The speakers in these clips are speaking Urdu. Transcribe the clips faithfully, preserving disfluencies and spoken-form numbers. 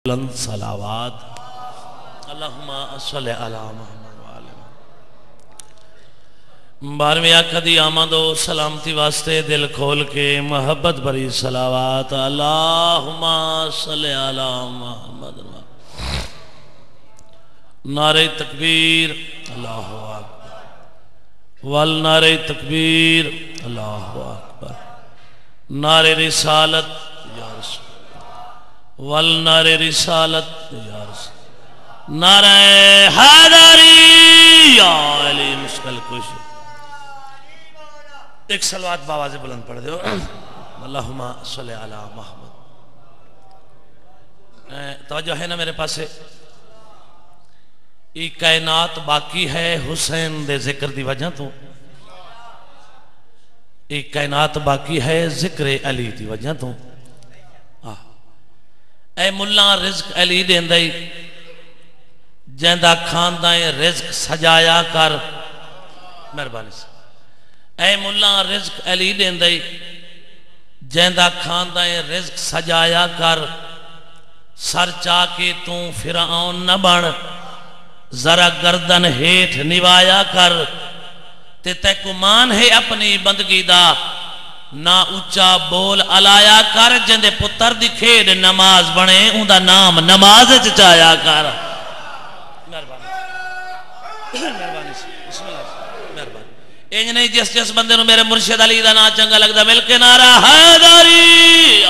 بلند صلوات اللہم صلی علی محمد وآلہ بارہویں آقا دی آمد و سلامتی واسطے دل کھول کے محبت بری صلوات اللہم صلی علی محمد نعرہ تکبیر اللہ اکبر والنعرہ تکبیر اللہ اکبر نعرہ رسالت یا رسول والنار رسالت یا رسول نعرہ حیدری یا علی مشکل کش ایک صلوات باواز بلند پڑھ دیو اللہم صلی علی محمد توجہ ہے نا میرے پاس ای کائنات باقی ہے حسین دے ذکر دی وجہ تو ای کائنات باقی ہے ذکر علی دی وجہ تو اے ملہ رزق علی دین دائی جیندہ کھاندائیں رزق سجایا کر مہربانی سے اے ملہ رزق علی دین دائی جیندہ کھاندائیں رزق سجایا کر سر چاکے تو فرعون نہ بڑھ ذرا گردن ہیٹھ نوایا کر تے تے کمان ہے اپنی بندگی دا نا اچھا بول علایا کر جندے پتر دی کھیڑ نماز بنے ان دا نام نماز چایا کر مہربانی مہربانی بسم اللہ مہربانی اینج نہیں جس جس بندے نو میرے مرشد علی دا نا چنگا لگ دا مل کے نعرہ حیدری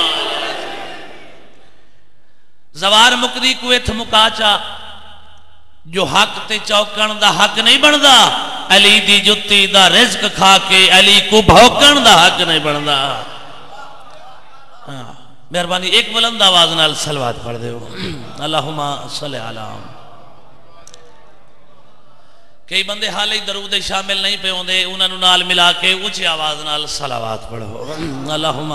زوار مقدی کوئت مکاچا جو حق تے چوکن دا حق نہیں بندا علی دی جتی دا رزق کھا کے علی کو بھوکن دا حق نہیں بندا مہربانی ایک بلند آواز نال صلوات پڑھ دیو اللہم صلی علی کئی بندے حالی درود شامل نہیں پہ ہوندے انہاں نو نال ملا کے اونچی آواز نال صلوات پڑھو اللہم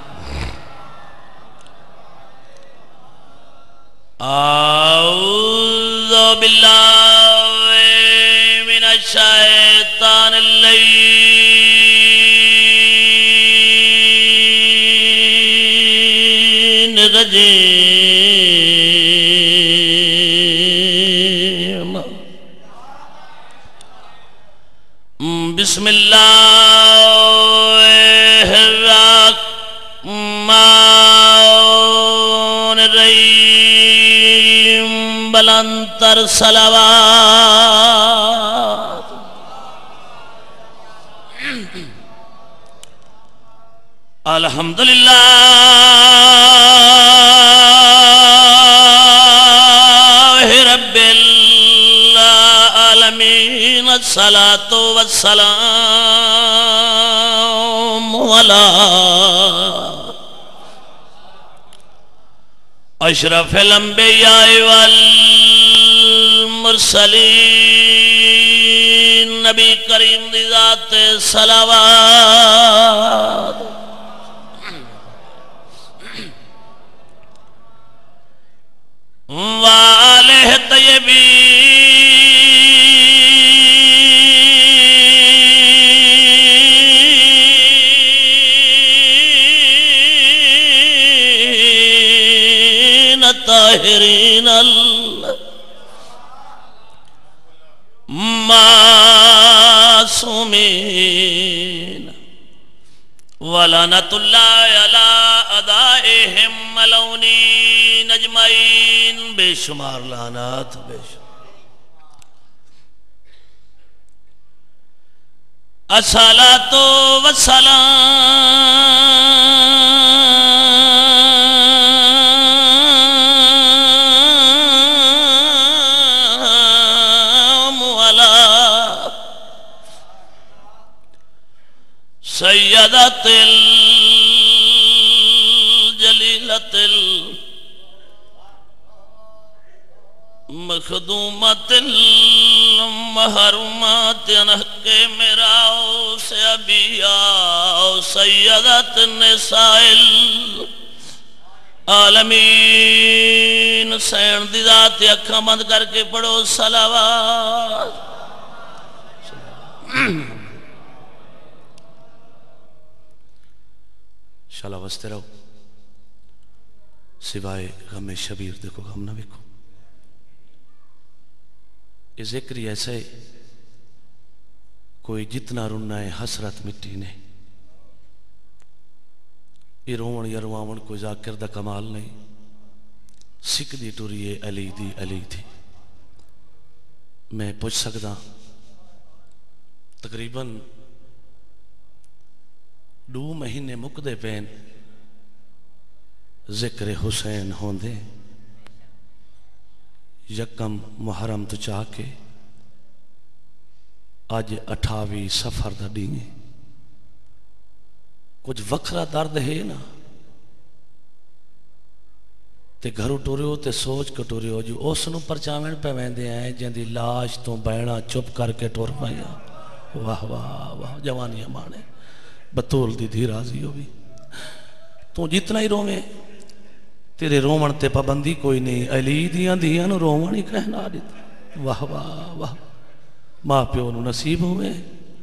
اعوذ باللہ من الشیطان اللعین الرجیم بسم اللہ الرحمن الرحیم بلندتر صلوات الحمدللہ رب العالمین الصلاة والسلام علی اشرف الانبیاء والمرسلین نبی کریم دی ذات صلوات وآلہ طیبین طاہرین المعصومین ولعنت اللہ علی اعدائہم ملعونین اجمعین بے شمار لعنات بے شمار الصلاۃ والسلام علی سیدت الجلیلت المخدومت المحرمات انحق مراؤ سے ابیاء سیدت النساء العالمین سین دی ذات اکھاں بند کر کے پڑھو صلوات شاء اللہ وستے رہو سوائے غم شبیر دیکھو غم نہ ویکھو. یہ ذکر ہی ایسا ہے کوئی جتنا رونا ہے حسرت مٹی نے. یہ روون یا رواون کوئی ذاکر دا کمال نہیں. سکھ دی ٹوری ہے علی دی علی تھی. میں پوچھ سکتا تقریباً دو مہینے مکدے پین ذکر حسین ہوندے یکم محرم تو چاہ کے آج اٹھاوی سفر دا ڈینگے. کچھ وکھرا درد ہے نا تے گھرو ٹورے ہو تے سوچ کے ٹورے ہو جو اس نو پرچاوین پہ ویندے ہیں جن دی لاش تو بیڑا چپ کر کے ٹور پائیا. واہ واہ واہ جوانیاں مانے بطول دی دھی راضی ہو بھی. تو جتنا ہی رومیں تیرے رومن تے پابندی کوئی نہیں. علی دیاں دیاں نو رومن ہی کہنا دیتا. واہ واہ واہ ماں پیو نو نصیب ہوئے.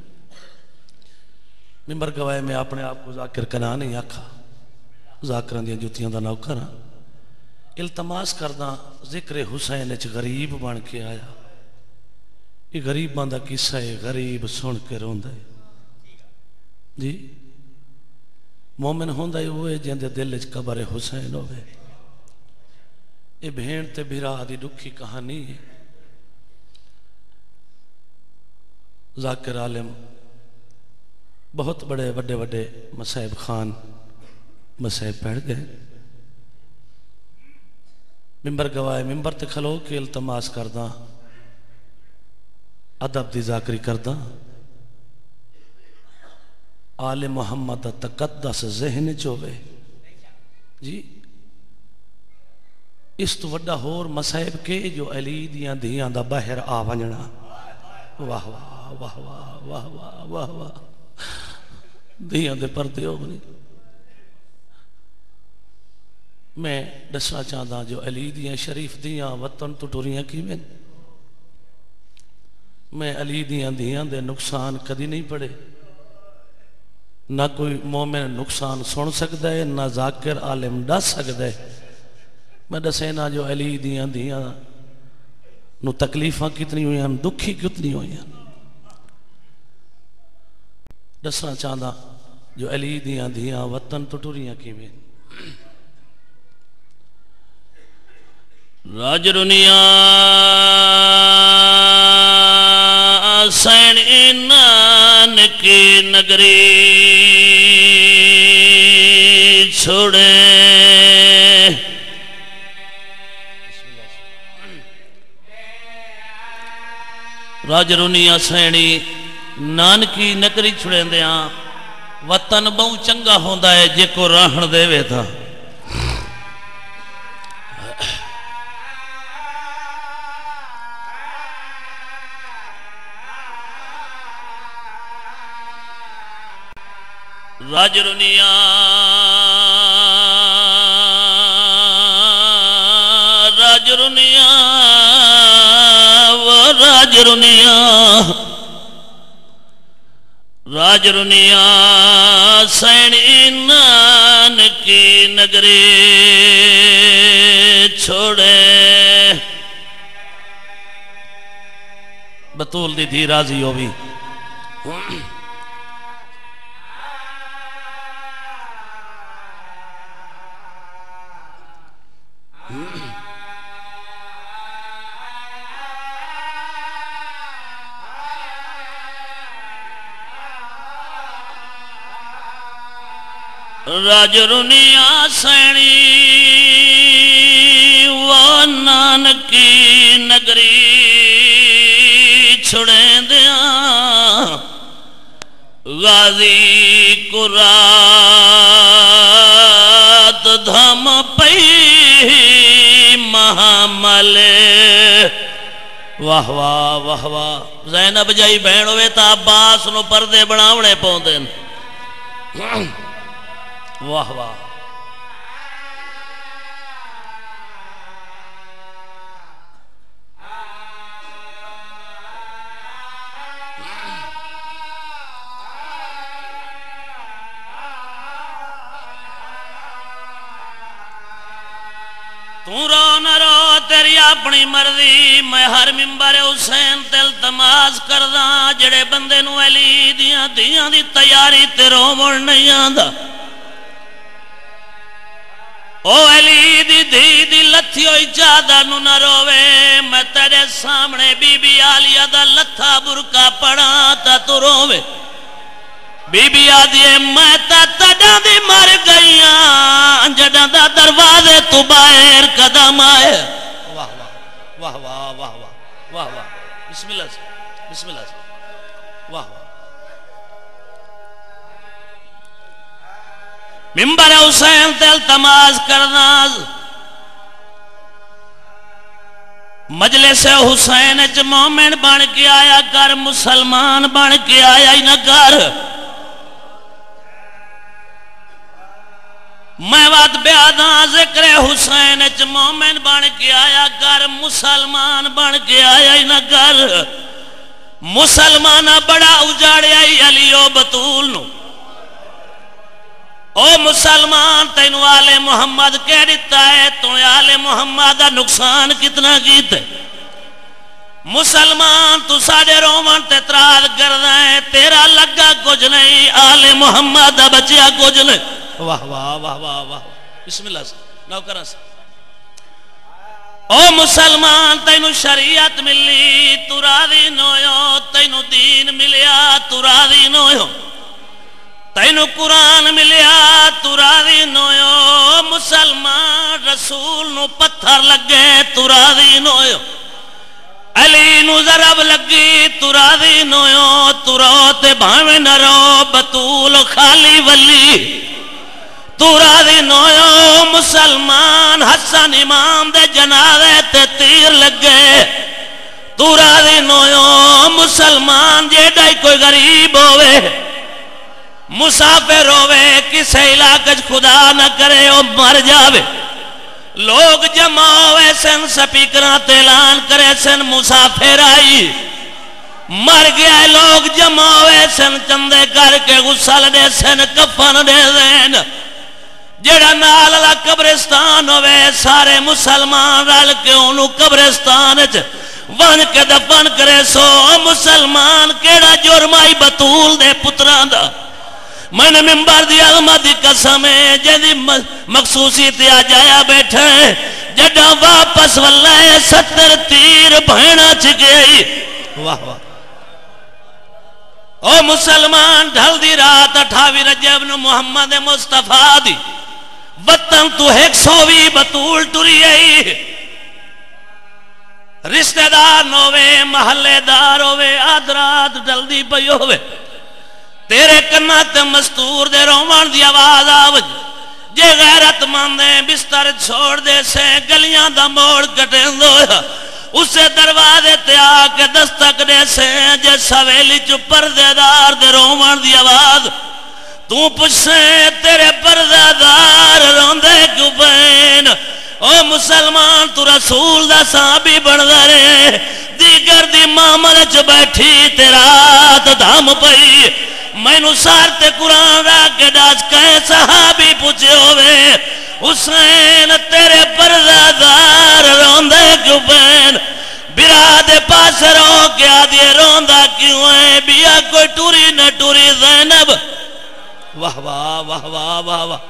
ممبر گوائے میں اپنے آپ کو ذاکر کنا نہیں آکھا. ذاکران دیاں جوتیاں دا نوکر ہاں. التماس کردہ ذکر حسین اچ غریب بن کے آیا. یہ غریب باندہ قصہ ہے. غریب سن کے روندہ ہے جی. مومن ہوندہ ہے ہوئے جن دے دل اچ قبر حسین ہوئے. یہ بھین تے بھیرا دی دکھی کہانی ہے. ذاکر عالم بہت بڑے بڑے بڑے مسائب خان مسائب پڑھ گئے. ممبر گوائے ممبر تے کھلو کے التماس کردہ ادب دی ذاکری کردہ آل محمد تقدس ذہن چوے جی. اس تو وڈا ہور مسائب کے جو علی دیاں دیاں دا باہر آ ونجنا. واہ واہ واہ واہ واہ واہ واہ واہ دیاں دے پردے ہو بنی. میں دسنا چاہتا جو علی دیاں شریف دیاں وطن تو ٹوریاں کی میں میں علی دیاں دیاں دے نقصان کدی نہیں پڑے. نہ کوئی مومن نقصان سن سکتا ہے نہ ذاکر عالم ڈس سکتا ہے. میں دسینا جو علی دیاں دیاں نو تکلیفاں کتنی ہوئی ہیں دکھی کتنی ہوئی ہیں. دسنا چاہتا جو علی دیاں دیاں وطن تو ٹوریاں کی میں راج رنیا سین نانکی نگری چھوڑے. راج رنیا سینی نانکی نگری چھوڑیں دیاں وطن بہو چنگا ہوندہ ہے جے کو راہن دے وے تھا. راج رنیا راج رنیا وہ راج رنیا راج رنیا سینی نانکی نگری چھوڑے. بطول دی دھی راضی ہو بھی. راج رنیا سینی وہ نانکی نگری چھڑیں دیاں غازی کو رات دھم پئی محملے. واہ واہ واہ واہ زینب جائی بہن ہوئے تا عباس نو پردے بناونے پوندن. واہ واہ اپنی مرضی میں ہر ممبر حسین تے التماس کردا جڑے بندے نو علی دیاں دیاں دی تیاری تے روون نہیں آندا او علی دی دی دی لتھی ہوئی چادر نو نہ روے میں تیرے سامنے بی بی عالیہ دا لتھا برکا پڑا تا تو روے بی بی آدھیے میں تا تڈاں دی مر گئیاں جڈاں دا دروازے تو باہر قدم آئے واہ واہ واہ واہ واہ واہ واہ واہ بسم اللہ سے بسم اللہ سے واہ واہ ممبر حسین تے التماس کرنا مجلس حسین چ مومن بن کے آیا کر مسلمان بن کے آیا ہی نہ کر میں بات بیاداں ذکر حسین چ مومن بن کے آیا کر مسلمان بن کے آیا ہی نہ کر مسلمانہ بڑا اجاڑیا ہی علی و بطول نو او مسلمان تینو آل محمد کہہ دیتا ہے تو آل محمد دا نقصان کتنا کیتے مسلمان تو ساڑے رومن تے تراد کردہ ہے تیرا لگا کچھ نہیں آل محمد دا بچیا کچھ نہیں واہ واہ واہ واہ واہ بسم اللہ سے نو کرا سے او مسلمان تینو شریعت ملی تو راضی نویو تینو دین ملیا تو راضی نویو تینو قرآن ملیا تو راضی نویو مسلمان رسول نو پتھر لگے تو راضی نویو علی نو ضرب لگی تو راضی نویو تو رو تے بھاوے نہ رو بطول خالی ولی تو راضی نویو مسلمان حسن امام دے جنازے تے تیر لگے تو راضی نویو مسلمان جیڑا کوئی غریب ہوئے مسافر ہوئے کسے علاقہ خدا نہ کرے وہ مر جاوے لوگ جمع ہوئے سن سپیکران اعلان کرے سن مسافر آئی مر گیا لوگ جمع ہوئے سن چندے کر کے غسل دے سن کفن دے دین جڑا نال اللہ قبرستان ہوئے سارے مسلمان رل کے انہوں قبرستان ون کے دفن کرے سو مسلمان کیڑا جرمائی بطول دے پتران دا میں نے ممبر دی علمہ دی قسم ہے جیدی مخصوصی تیا جایا بیٹھے جڑا واپس واللہ ستر تیر بھینا چکے واہ واہ او مسلمان ڈھل دی رات اٹھاوی رجب نو محمد مصطفیٰ دی وطن تو ایک سووی بطول ٹری آئی رشتہ دار نوے محلے دار ہوئے آدرات ڈھل دی پئی ہوئے تیرے کنات مستور دے رومان دی آواز آوج جے غیرت ماندے بستر چھوڑ دے سے گلیاں دا موڑ کٹیں دویا اسے دروازے تے آکے دستک دے سے جے سویلی چو پردے دار دے رومان دی آواز تو پچھے تیرے پردے دار روندے کیوں بین او مسلمان تو رسول دا صحابی بڑھ دارے دیگر دی معاملہ چو بیٹھی تیرات دھام پئی میں نو سارتے قرآن را کے ڈاج کہیں صحابی پوچھے ہوئے حسین تیرے پردادار روندے کیوں بین براد پاس رو کے آدھے روندہ کیوں ہے بیا کوئی ٹوری نہ ٹوری زینب واہ واہ واہ واہ واہ واہ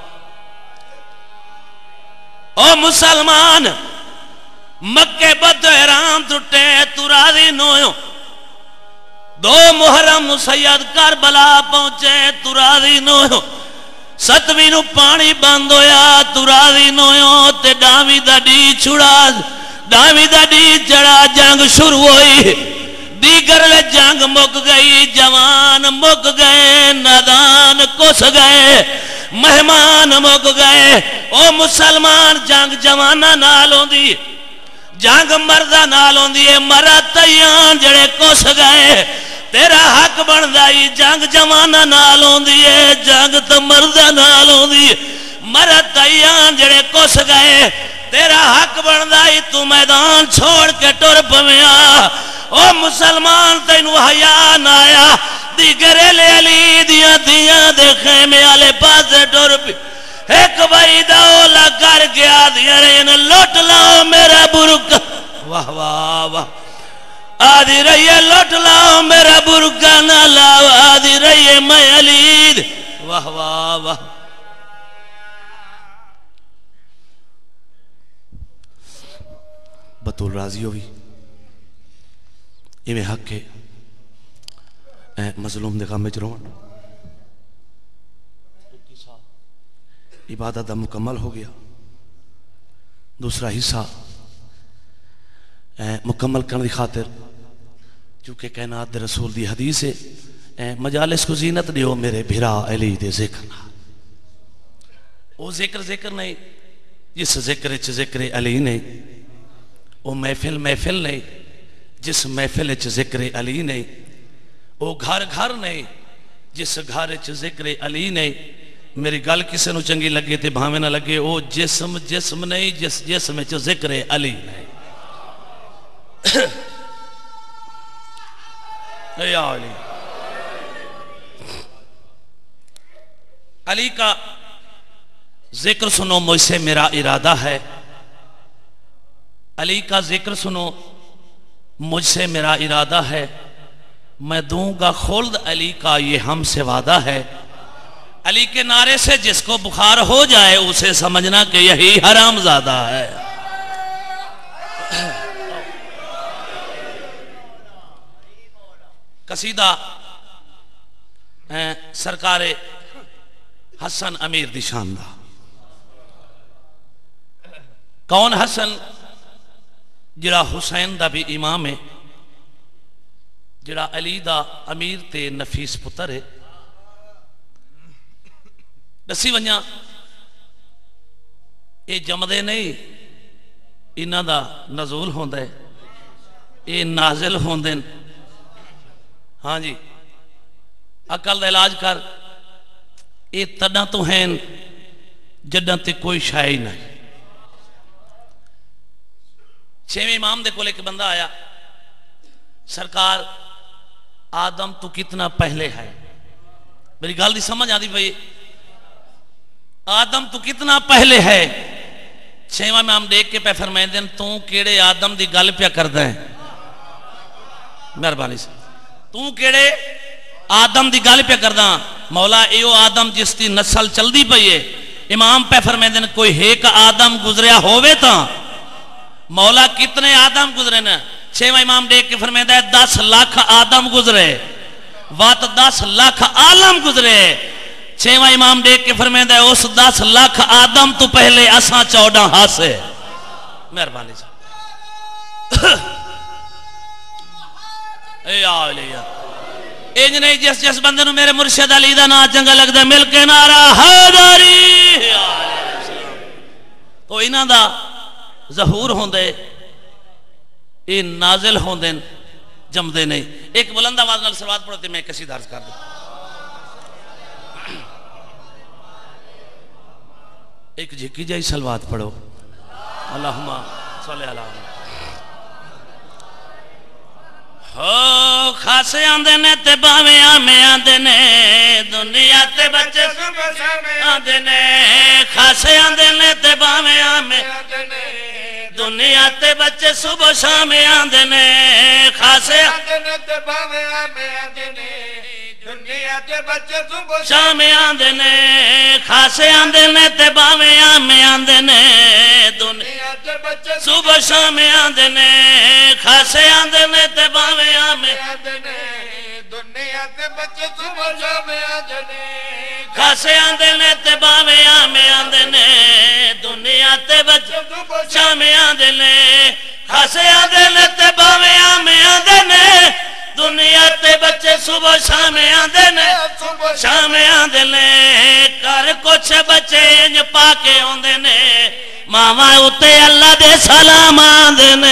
او مسلمان مکہ بد احرام ٹوٹے تو راضی نویوں دو محرم سید کربلا پہنچے تو راضی نویوں ستویں نو پانی بند ہویا تو راضی نویوں تے ڈامی دا ڈی چھڑا ڈامی دا ڈی چڑا جنگ شروع ہوئی دیگر لے جنگ مک گئی جوان مک گئے نادان کس گئے مہمان مک گئے او مسلمان جنگ جوانا نالوں دی جنگ مردہ نالوں دی مرد تیان جڑے کس گئے تیرا حق بن دائی جنگ جوانا نالوں دی جنگ تو مردہ نالوں دی مرد تیان جڑے کس گئے تیرا حق بن دائی تو میدان چھوڑ کے ٹر پویا او مسلمان تینو حیاء نایا دیگرے لے علی دیاں دیاں دے خیمے آلے پاسے ٹر پی ایک بھائی دولا کر گیا دیاں رین لوٹ لاؤ میرا برکا واہ واہ واہ آدھی رہیے لوٹ لاؤ میرا برقع نہ لاؤ آدھی رہیے میں علی واہ واہ واہ بطول راضی ہوئی یہ میں حق کے مظلوم دے غم میں جرون عبادت مکمل ہو گیا دوسرا حصہ مکمل کرنے دی خاطر چونکہ کائنات دے رسول دی حدیث ہے مجالس کو زینت دیو میرے بھرا علی دے ذکر وہ ذکر ذکر نہیں جس ذکر چ ذکر علی نہیں وہ محفل محفل نہیں جس محفل چ ذکر علی نہیں وہ گھر گھر نہیں جس گھر چ ذکر علی نہیں میری گل کسے نو چنگی لگے تے بھاویں نہ لگے وہ جسم جسم نہیں جس جسم چ ذکر علی نہیں اے علی علی کا ذکر سنو مجھ سے میرا ارادہ ہے علی کا ذکر سنو مجھ سے میرا ارادہ ہے میں دوں گا خلد علی کا یہ ہم سے وعدہ ہے علی کے نعرے سے جس کو بخار ہو جائے اسے سمجھنا کہ یہی حرام زادہ ہے قصیدہ سرکار حسن امیر دی شاندہ کون حسن جڑا حسین دا بھی امام ہے جڑا علی دا امیر تے نفیس پتر ہے دسی ونیا اے جمدے نہیں انہاں دا نزول ہوندہ ہے اے نازل ہوندے ہاں جی عقل دا علاج کر اے تڑا تو ہیں جڑا تے کوئی شائی نہیں چھویں امام دے کو لے کے بندہ آیا سرکار آدم تو کتنا پہلے ہے میری گال دی سمجھ آدھی بھئی آدم تو کتنا پہلے ہے چھویں امام دیکھ کے پہ فرمائیں دیں تو کیڑے آدم دی گل پہ کر دیں مہربانی سے تو کیڑے آدم دی گل پہ کر دیں مولا ایو آدم جس دی نسل چل دی پئیے امام پہ فرمائیں دیں کوئی ایک آدم گزریا ہووے تا مولا کتنے آدم گزرے نا چھویں امام دیکھ کے فرمائیں دیں دس لاکھ آدم گزرے وات دس لاکھ عالم گزرے چھویں امام دیکھ کے فرمائیں دیں اس دس لاکھ آدم تو پہلے اساں چودہ ہاسے مہربانی سے اے آلیہ انج نہیں جس جس بندے نو میرے مرشد علی دا نا چنگا لگ دے مل کے نعرہ حیدری تو انہاں دا ظہور ہوندے اے نازل ہوندے جمدے نہیں ایک بلند آواز نال صلوات پڑھتے میں کسی درس کر دوں ایک جھکی جائی صلوات پڑھو اللہم صلی اللہ علیہ ہو خاصے آندے نے تے باویں آمیں آندے نے دنیا تے بچے صبح شامیں آندے نے خاصے آندے نے تے باویں آمیں آندے نے دنیا تے بچے صبح شامیں آندے نے خاصے آندے نے تے باویں آمیں آندے نے دنیا تے بچے صبح شامیں آندے نے خاصے آندے نے تے باویں آمیں آندے نے دنیا تے بچے صبح شامیں آندے نے خاصے آندے نے تے باویں آمیں آندے نے دنیا تے بچے صبح شامیں آندے نے خاصے آندے نے تے باویں آمیں آندے نے دنیا تے بچے صبح شامیں آندے نے خاصے آندے نے تے باویں آمیں آندے نے دنیا تے بچے صبح شامیں آندے نے شامیں آندے نے کر کچھ بچے انج پاکے ہوندے نے ماما اتے اللہ دے سلام آندے نے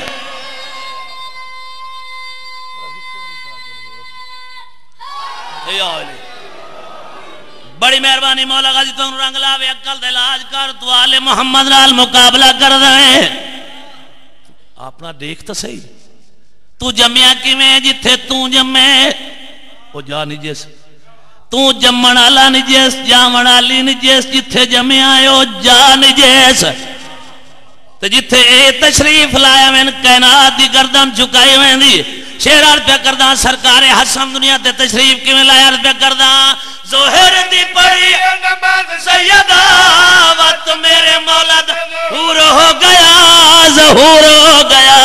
بڑی مہربانی مولا غازی تو رنگ لاوے عقل دے علاج کر تو آل محمد نال مقابلہ کر دیں اپنا دیکھ تو صحیح تو جمعہ کی میں جتھے تو جمعے وہ جا نجیس تو جمعن آلا نجیس جامن آلی نجیس جتھے جمعہ آئے وہ جا نجیس تے جتھے اے تشریف لایا میں کائنات دی گردن چکائی میں دی شیر عرض پہ کردہ سرکار حسن دنیا تے تشریف کی میں لائے عرض پہ کردہ ظہر دی پڑی سیدہ وقت میرے مولد حور ہو گیا ظہور ہو گیا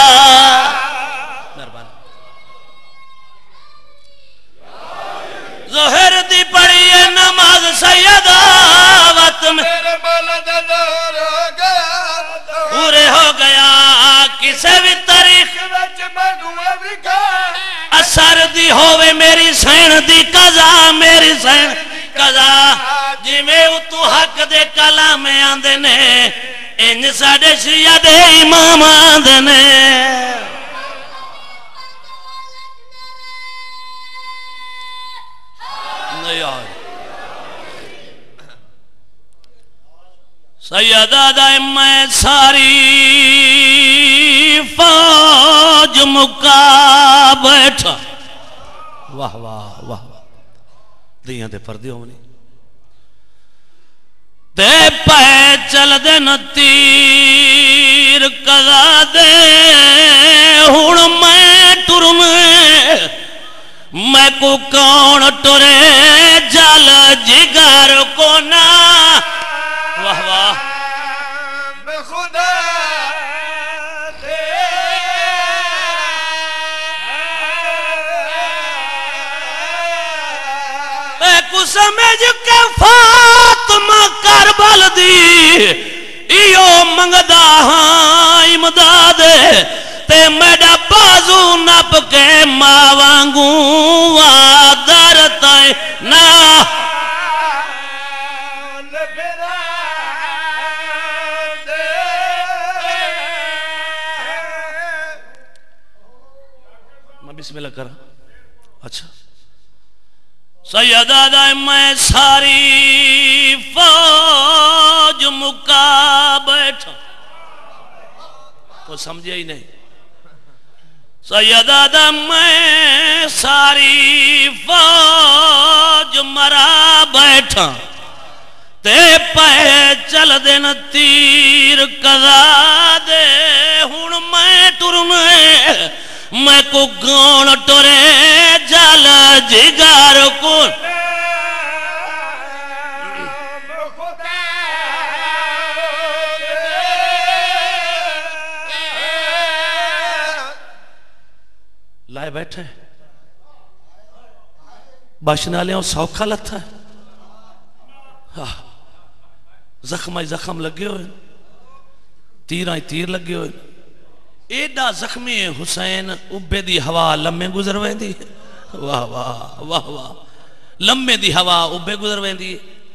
ظہر دی پڑی نماز سیدہ وقت میرے مولد ظہور ہو گیا حور ہو گیا کسے بھی تاریخ اثر دی ہووے میری سین دی قضا میری سین قضا جی میں اتو حق دے کلام آندے نے انج ساڑے شیعہ دے امام آندے نے سیدہ دائمہ ساری فوج مکا بیٹھا واہ واہ واہ دیاں دے پردے ہونی تے پہ چل دے نتیر قضا دے ہون میں ٹرم میں کو کون ٹرے جل جگر کو نا واہ واہ خدا دے اے کو سمجھ کے فاطمہ کربل دی ایو منگدا ہاں امداد تے میڈا بازو نپ کے ماں وانگوں وادر تے نا بسم اللہ کرا اچھا سیدہ دائمہ ساری فوج مکا بیٹھا تو سمجھے ہی نہیں سیدہ دائمہ ساری فوج مرا بیٹھا تے پہ چل دن تیر قضا دے ہون میں ٹرنے میں کو گون ٹرے جل جگر کو لائے بیٹھے باشنا لے سوکھا لتھا ہے زخم آئی زخم لگے ہوئے تیر آئی تیر لگے ہوئے ایڈا زخمی حسین ابے دی ہوا لمے گزر ویندی واہ واہ واہ واہ لمے دی ہوا ابے گزر ویندی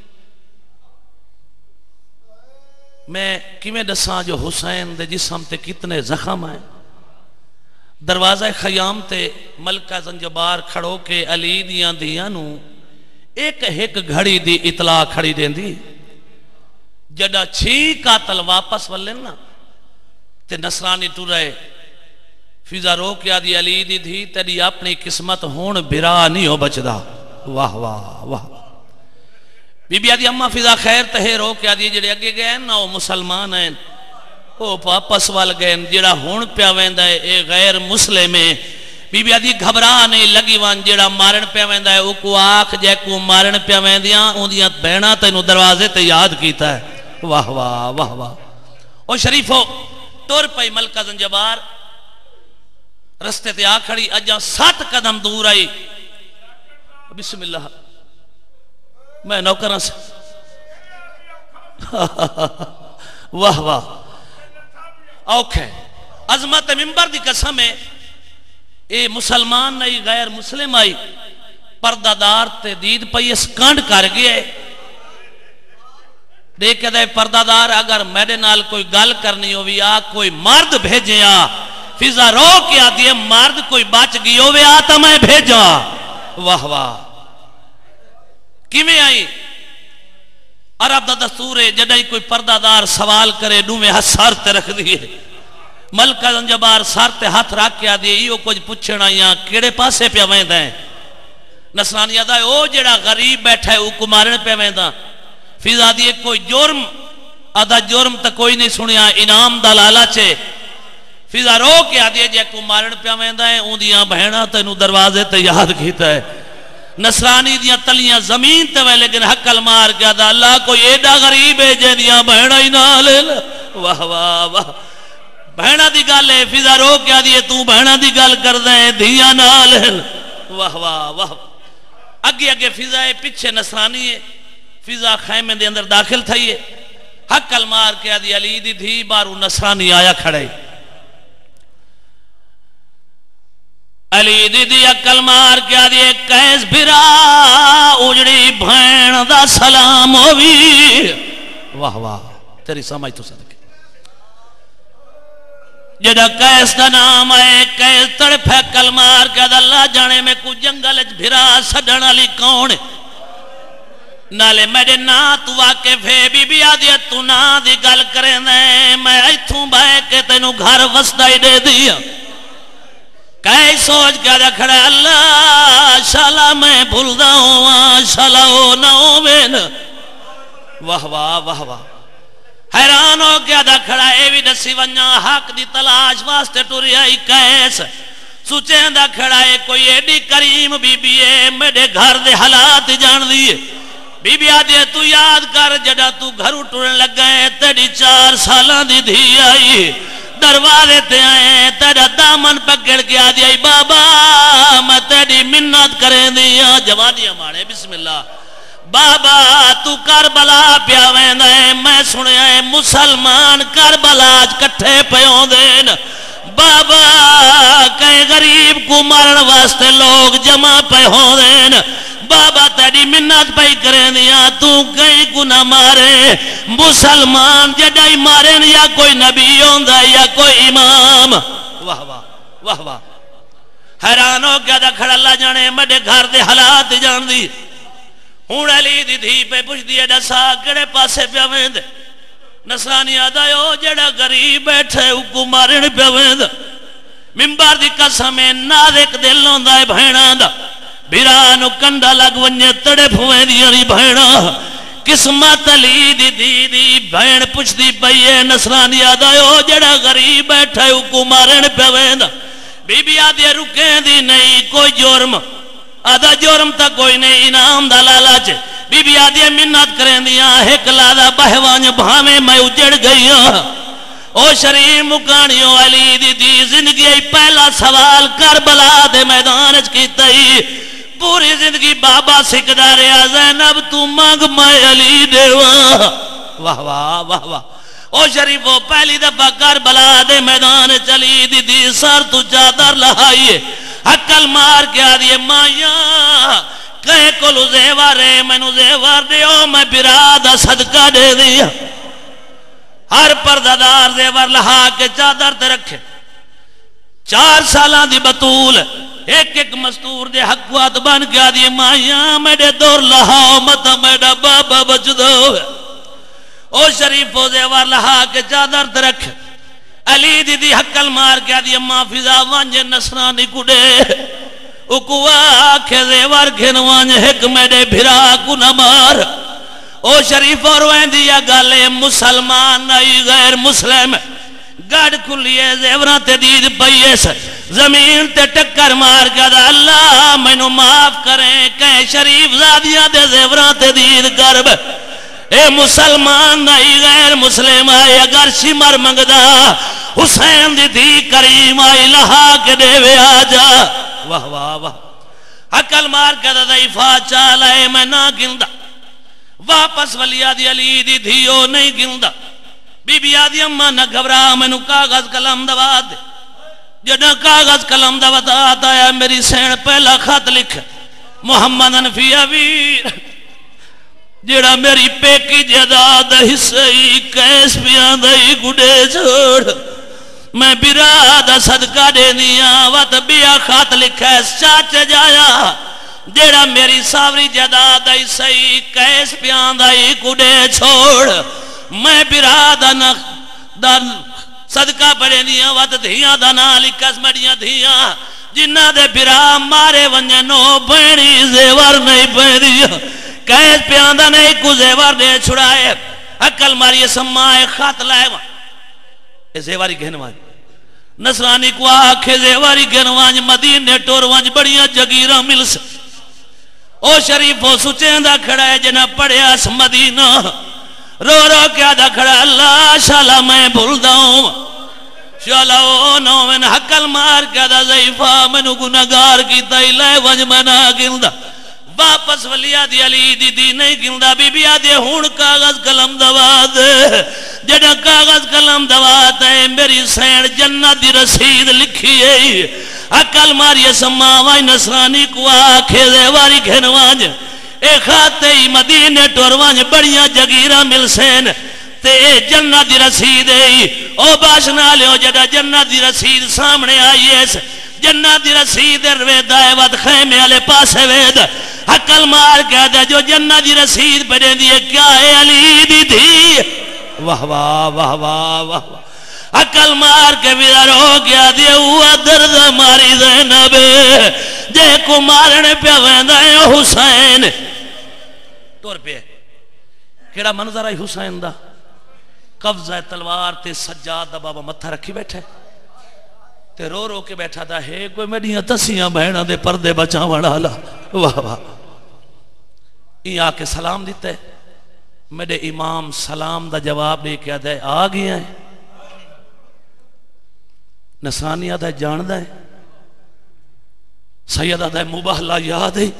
میں کیویں دساں جو حسین دے جسم تے کتنے زخم ہیں دروازہ خیام تے ملکہ زنجبار کھڑو کے علی دیاں دیاں نو ایک ایک گھڑی دی اطلاع کھڑی دیں دی جڑا چھی قاتل واپس ولن نا تے نصرانی ٹو رہے فیضا رو کیا دی علی دی تھی تیری اپنی قسمت ہون برا نہیں ہو بچدا واہ واہ واہ بی بی آدھی اممہ فیضا خیر تہے رو کیا دی جڑے اگے گئے نا وہ مسلمان ہیں وہ واپس وال گئے جڑا ہون پیا ویندا ہے اے غیر مسلم ہے بی بی آدھی گھبرا نہیں لگی وان جڑا مارن پیا ویندا ہے او کو آنکھ جے کو مارن پیا ویندیاں اوندیاں بہنا تینوں دروازے تے یاد کیتا ہے واہ واہ واہ واہ او شریفو ٹور پئی ملکہ زنجبار رستے تے آ کھڑی اجاں سات قدم دور آئی بسم اللہ میں نوکراں سے واہ واہ اوکھے عظمت منبر دی قسم ہے اے مسلمان نہیں غیر مسلم آئی پردہ دار تے دید پئی اس کانڈ کر گئے دیکھے دے پردہ دار اگر میرے نال کوئی گل کرنی ہوئی آ کوئی مرد بھیجے آ فضا رو کیا دیئے مرد کوئی بچ گئی ہوئے آتا میں بھیجا واہ واہ کیویں آئی عرب دا دستور ہے جڑائی کوئی پردہ دار سوال کرے نو میں ہاتھ سار تے رکھ دیئے ملکہ زنجبار سار تے ہاتھ رکھ کیا دیئے یہ کچھ پوچھنا یا کیڑے پاسے پہ ویندہ ہے نصرانی آدھا ہے او جڑا غریب بیٹھا ہے او کو مارن پہ ویندہ فضا دیئے کوئی جرم آدھا جرم تا کوئی نہیں سنیا انعام دا لالچے فضا رو کے آدھے جے کو مارن پیا ویندا ہے اون دیاں بہناں تینوں دروازے تے یاد کیتا ہے نصرانی دیاں تلیاں زمین تے وے لیکن حقل مار کے آدھا اللہ کوئی ایڈا غریب ہے جے دیاں بہناں ہی نہ لے واہ واہ واہ بہناں دی گل ہے فضا رو کے آدھے تو بہناں دی گل کردا ہے دھیاں نہ لے واہ واہ واہ اگے اگے فضا ہے پیچھے نصرانی ہے فضا خیمے دے اندر داخل تھئی ہے حقل مار کے آدھی علی دی دھی بارو نصرانی آیا کھڑے علی دی دی عقل مار کے آدھی قیس بھرا اجڑی بھین دا سلام ہوئی واہ واہ تیری سمجھ تو صدقے جدہ قیس دا نام آئے قیس تڑپ ہے عقل مار کے آدھا اللہ جانے میں کو جنگل اچ بھرا سڈن علی کون نالے میرے نا تو واقف ہے بی بی آدھی تو نا دی گل کریں دیں میں ایتھوں بائے کے تینوں گھر وسدائی دے دیا کئی سوچ کے آدھا کھڑا اللہ شالا میں بھولدا ہوں شالا ہو نہ ہو بین واہ واہ واہ واہ حیران ہو کے آدھا کھڑا اے بھی دسی ونجا حق دی تلاش واسطے ٹوری آئی کیس سوچے اندہ کھڑا ہے کوئی ایڈی کریم بی بی ہے میرے گھر دے حالات جان دیئے بی بی آدھی تو یاد کر جڑا تو گھر اٹھنے لگ گئے تیری چار سالان دی دھی آئی دروازے تے آئے تیرا دامن پکڑ کے آدھی آئی بابا میں تیری منت کریں دیا جوانی ہمارے بسم اللہ بابا تو کربلا پیا ویندے میں سنے آئے مسلمان کربلا کٹھے پیوں دین بابا کئی غریب کو مارن واسطے لوگ جمع پیوں دین بابا تیری منت پئی کریں دیا تو کئی کو نہ مارے مسلمان جڑائی مارن یا کوئی نبی ہوندہ یا کوئی امام واہ واہ واہ واہ حیران ہو گیا دا کھڑا اللہ جانے میرے گھر دے حالات جان دی ہون علی دی دھی پہ پوچھ دیئے ڈسا کڑے پاسے پہ ویند نصرانی آدھا یو جڑا غریب بیٹھے اکو مارن پہ ویند ممبر دی قسمیں نازک دل ہوندہ ہے بھینہ دا بیرانو کنڈا لگ ونجے تڑے پھویں دی علی بھینا قسمت علی دی دی دی بھین پوچھ دی پئیے نصرانی آدھائیو جڑا غریب بیٹھا ہے کو مارن پہ ویندہ بی بی آدھے رکیں دی نہیں کوئی جرم آدھا جرم تا کوئی نہیں انعام دا لالچ بی بی آدھے منت کریں دیا ایک لادا بہوان بھامے میں اجڑ گئی او شریف مکانیو علی دی دی زندگی پہلا سوال کربلا دے میدان کی تئی پوری زندگی بابا سکھدا رہا زینب تو مانگ میں علی دیوا واہ واہ واہ واہ او شریفو پہلی دفعہ کربلا دے میدان چلی دی دی سر تو چادر لہائیے عقل مار کے آدھیے مائیاں کہے کلو زیوار ہے میں نو زیوار دیو میں برادہ صدقہ دے دیا ہر پردادار زیور لہا کے چادر تے رکھے چار سالان دی بطول ایک ایک مستور دے حقوات بن کے آدھی مائیاں میرے دور لہاؤ متا میرا بابا بچ دو او شریفو زیور لہا کے چادر تے رکھے علی دی دی حقل مار کے آدھی اماں فضا وانجے نصرانی کڑے اکوا آکھے زیور گھنوانجے ایک میرے بھرا کو نمار او شریف اور ویندیا گالے مسلمان نئی غیر مسلم گاڑ کھلیے زیوران تے دید پئیس زمین تے ٹکر مار گا دا اللہ میں نو معاف کریں کہیں شریف زادیاں دے زیوران تے دید کرب اے مسلمان نئی غیر مسلم آئی اگر شمر منگدا حسین دی دی کریم آئی لہا کے دے وے آجا واہ واہ واہ عقل مار کے دا دائفہ چال آئے میں نہ گندہ واپس ولی آدھی علی دی دھیو نہیں گندہ بی بی آدھی اممہ نہ گھبرا میں نو کاغذ کلم دوا دے جنہ کاغذ کلم دوا آتا ہے میری سین پہلا خط لکھ محمد انفی ویر جڑا میری پیکی جداد حصہی کیس پیان دائی گڑے چھوڑ میں برادہ صدقہ دے دیا وقت بیا خط لکھا ہے چاچے جایا جیڑا میری ساوری جداد ایسائی کیس پیان دائی کڑے چھوڑ میں برادہ دن صدقہ پڑے دیا وقت دھیاں دنالی کسمڑیاں دھیاں جنہ دے برا مارے ونجے نو بینی زیور نہیں پہ دیا کیس پیان دا نہیں کو زیور دے چھڑائے اکل ماری سمائے خات لائے وہاں اے زیواری گھنوان نصرانی کو آکھے زیواری گھنوان مدینے ٹوروان بڑیاں جگیرہ مل سے او شریف ہو سچیندہ کھڑا ہے جنہ پڑے اس مدینہ رو رو کیا دا کھڑا اللہ شالا میں بھول داؤں شالا او نو من حقل مار کیا دا زیفہ منو گناہگار کی تائلہ ونج منا گلدہ واپس ولیہ دی علی دی دی نہیں گلدہ بی بی آدھے ہون کاغذ کلم دوا دے جنہ کاغذ کلم دوا دے میری سین جنہ دی رسید لکھی ہے اکل ماری سماوائی نصرانی کو آکھے زیواری گھنوانج اے خاتے ہی مدینے ٹوروانج بڑیاں جگیرہ مل سین تے جنہ دی رسید ہے او باشنا لے ہو جڑا جنہ دی رسید سامنے آئی ہے جنہ دی رسید روید آئے ود خیمے علی پاسے وید حقل مار کہہ دے جو جنہ دی رسید پڑھیں دیئے کیا ہے علی دی دی واہ واہ واہ واہ واہ حقل مار کے بیدر ہو گیا دیئے ہوا درد ماری زینب جے کو مارنے پہ ویندہ ہے حسین طور پہ کیڑا منظر ہے حسین دا قبضہ تلوار تے سجاد بابا متھا رکھی بیٹھے تے رو رو کے بیٹھا دا ہے کوئی میڈیاں تسیاں بہنہ دے پردے بچاں وڑا لا واہ واہ یہ آکے سلام دیتے میرے امام سلام دا جواب دے کیا دے آ گیا ہے نصرانی آدھا ہے جان دا ہے سید آدھا ہے مباہلہ یاد ہے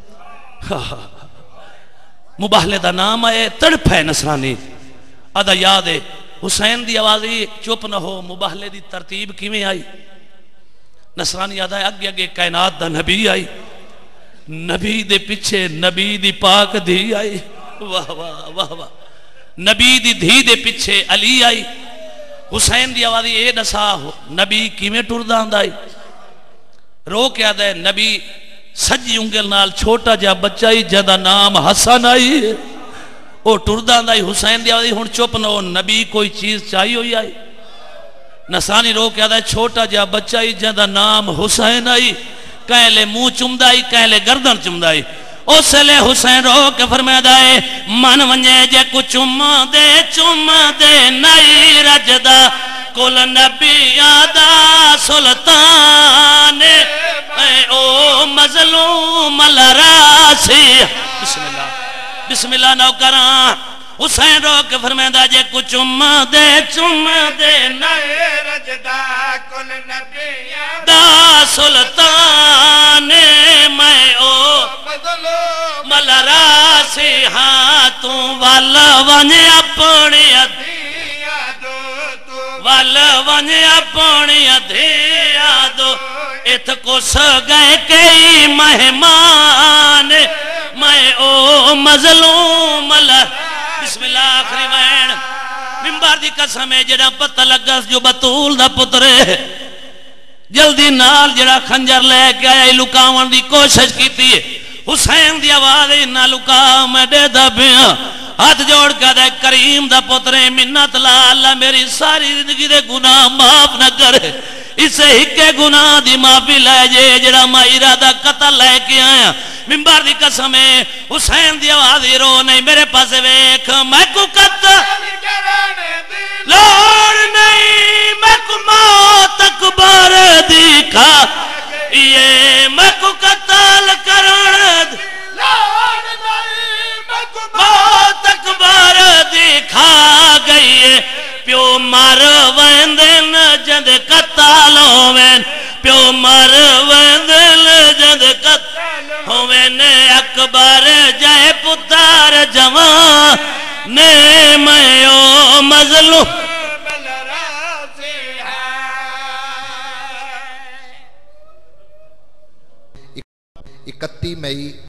مباہلے دا نام ہے تڑپ ہے نصرانی آدھا یاد ہے حسین دی آوازی چپ نہ ہو مباہلے دی ترتیب کیویں آئی نصرانی آدھا ہے اگے اگے کائنات دا نبی آئی نبی دے پیچھے نبی دی پاک دی آئی واہ واہ واہ واہ نبی دی دھی دے پیچھے علی آئی حسین دی آوازی اے نسا ہو نبی کیویں ٹردان دائی رو کیا دے نبی سجی انگل نال چھوٹا جا بچائی جدا نام حسن آئی او ٹردان دائی حسین دی آوازی ہون چپ نہ ہو نبی کوئی چیز چاہی ہوئی آئی نصرانی رو کیا دے چھوٹا جا بچائی جدا نام حسین آئی کہلے منہ چمدائی کہلے گردن چمدائی اس لے حسین رو کے فرمائے دائے من ونجے جے کو چم دے چم دے نئی رجدہ کل نبی آدھا سلطان اے او مظلوم الراسی بسم اللہ بسم اللہ نو کران حسین رو کے فرمائے دا جے کو چم دے چم دے نئی رجدہ کل نبی آدھا سلطان میں او مل راسی ہاتھوں وال ونج اپنی ادھیا دو وال ونج اپنی ادھیا دو ات کو سگئے کئی مہمان میں او مظلوم بسم اللہ آخری وین ممبار دی قسم ہے جڑا پتہ لگا جو بطول دا پترے جلدی نال جڑا خنجر لے کے آیا لکاون دی کوشش کی تھی حسین دی آواز نہ لکا میں دے دا بیاں ہاتھ جوڑ کے دے کریم دا پترے منت لا اللہ میری ساری زندگی دے گناہ معاف نہ کرے اسے ہکے گناہ دی معافی لے جے جڑا میں ارادہ قتل لے کے آیا ممبر دی قسم ہے حسین دی آواز رو نہیں میرے پاس ویکھ میں کو قتل لوڑ نہیں میں کو موت اکبر دیکھا یہ میں کو قتل کرن لوڑ نہیں میں کو موت اکبر دیکھا گئی ہے پیو مر ویندن جند قتل ہووین پیو مر ویندن جند قتل ہووین اکبر جائے پتر جوان نے میں او مظلوم اکتیس مئی